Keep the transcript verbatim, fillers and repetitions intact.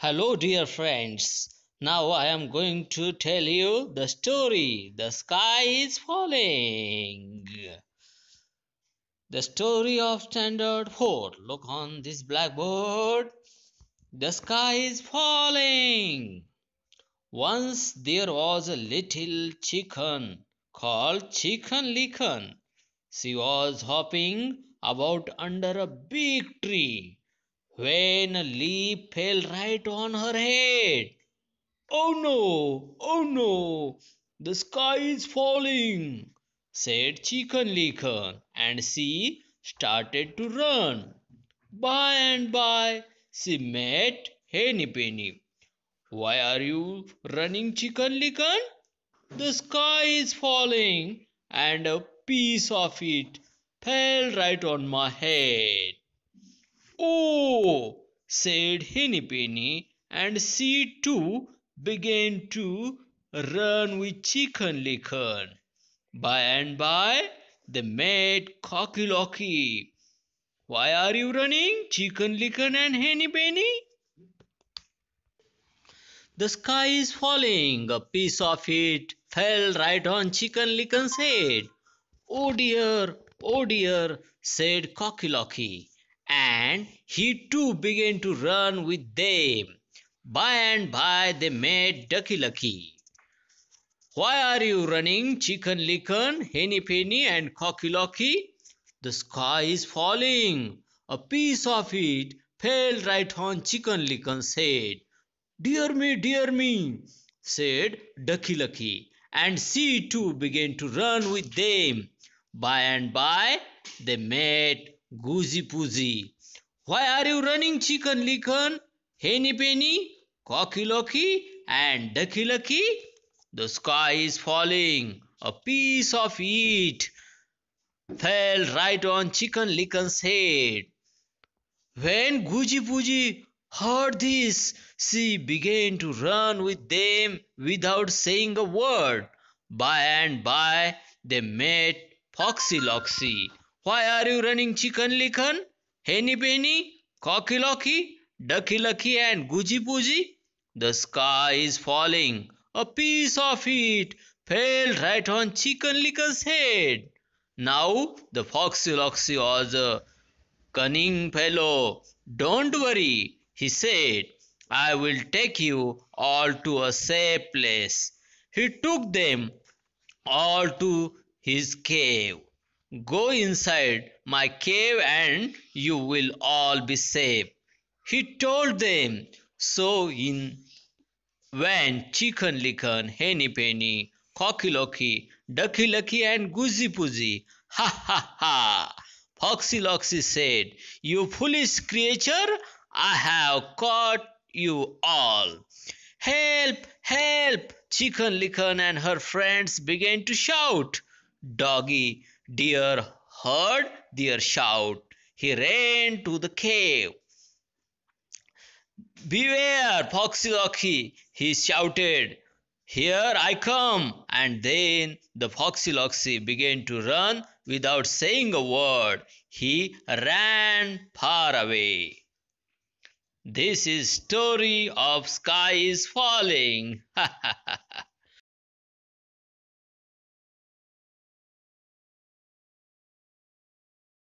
Hello, dear friends. Now I am going to tell you the story The Sky is Falling. The story of Standard four. Look on this blackboard. The sky is falling. Once there was a little chicken called Chicken Licken. She was hopping about under a big tree when a leaf fell right on her head. "Oh no! Oh no! The sky is falling!" said Chicken Licken, and she started to run. By and by she met Henny Penny. "Why are you running, Chicken Licken?" "The sky is falling, and a piece of it fell right on my head." "Oh!" said Henny Penny, and she too began to run with Chicken Licken. By and by they met Cocky Locky. "Why are you running, Chicken Licken and Henny Penny?" "The sky is falling. A piece of it fell right on Chicken Licken's head." "Oh dear, oh dear," said Cocky Locky, and he too began to run with them. By and by they met Ducky Lucky. "Why are you running, Chicken Licken, Henny Penny, and Cocky Locky?" "The sky is falling. A piece of it fell right on Chicken Licken's head." "Dear me, dear me," said Ducky Lucky, and she too began to run with them. By and by they met Goosey Poosey. "Why are you running, Chicken Licken, Henny Penny, Cocky Locky, and Ducky Lucky?" "The sky is falling. A piece of it fell right on Chicken Licken's head." When Goosey Poosey heard this, she began to run with them without saying a word. By and by they met Foxy Loxy. "Why are you running, Chicken Licken, Henny Penny, Cocky Locky, Ducky Lucky, and Goosey Poosey?" "The sky is falling. A piece of it fell right on Chicken Licken's head." Now the Foxy Loxy was a cunning fellow. "Don't worry," he said, "I will take you all to a safe place." He took them all to his cave. "Go inside my cave and you will all be safe," he told them. So in went Chicken Licken, Henny Penny, Cocky Locky, Ducky Lucky, and Goosey Poosey. "Ha ha ha!" Foxy Loxy said, "You foolish creature, I have caught you all." "Help! Help!" Chicken Licken and her friends began to shout. Doggy Dear heard their shout. He ran to the cave. "Beware, Foxy Loxy!" he shouted. "Here I come!" And then the Foxy Loxy began to run without saying a word. He ran far away. This is story of sky is falling.